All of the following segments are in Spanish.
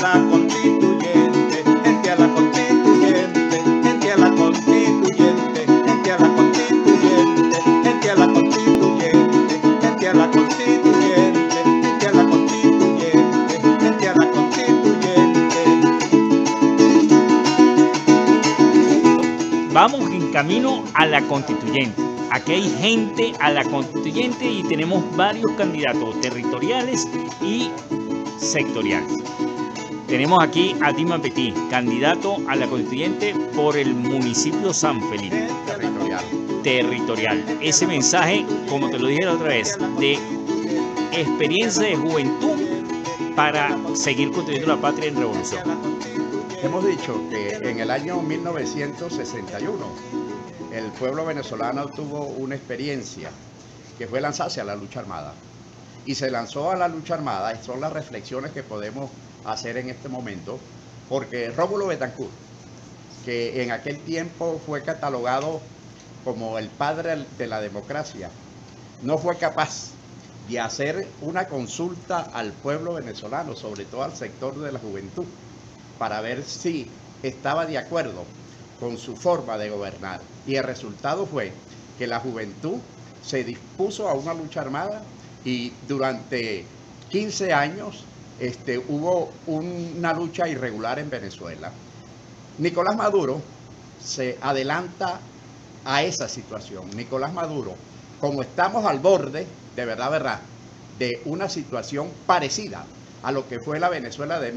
la constituyente, gente a la constituyente, gente a la constituyente, gente a la constituyente, gente a la constituyente, gente a la constituyente, gente a la constituyente, gente a la constituyente. Vamos en camino a la constituyente. Aquí hay gente a la constituyente y tenemos varios candidatos territoriales y sectoriales. Tenemos aquí a Dimas Petit, candidato a la constituyente por el municipio San Felipe. Territorial. Ese mensaje, como te lo dije la otra vez, de experiencia de juventud para seguir construyendo la patria en revolución. Hemos dicho que en el año 1961 el pueblo venezolano tuvo una experiencia que fue lanzarse a la lucha armada. Y se lanzó a la lucha armada, y son las reflexiones que podemos hacer en este momento, porque Rómulo Betancourt, que en aquel tiempo fue catalogado como el padre de la democracia, no fue capaz de hacer una consulta al pueblo venezolano, sobre todo al sector de la juventud, para ver si estaba de acuerdo con su forma de gobernar. Y el resultado fue que la juventud se dispuso a una lucha armada y durante 15 años hubo una lucha irregular en Venezuela. Nicolás Maduro se adelanta a esa situación. Nicolás Maduro, como estamos al borde, de verdad, de una situación parecida a lo que fue la Venezuela de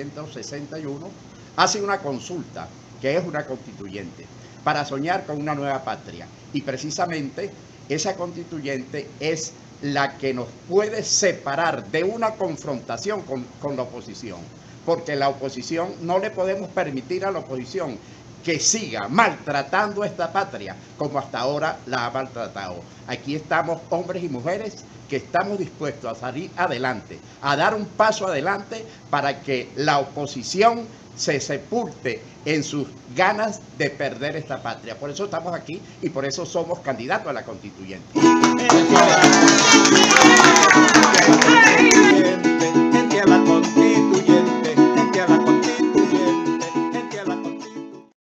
1961, hace una consulta, que es una constituyente, para soñar con una nueva patria. Y precisamente esa constituyente es la que nos puede separar de una confrontación con la oposición, porque la oposición, no le podemos permitir a la oposición que siga maltratando esta patria como hasta ahora la ha maltratado. Aquí estamos hombres y mujeres que estamos dispuestos a salir adelante, a dar un paso adelante para que la oposición se sepulte en sus ganas de perder esta patria. Por eso estamos aquí y por eso somos candidatos a la constituyente.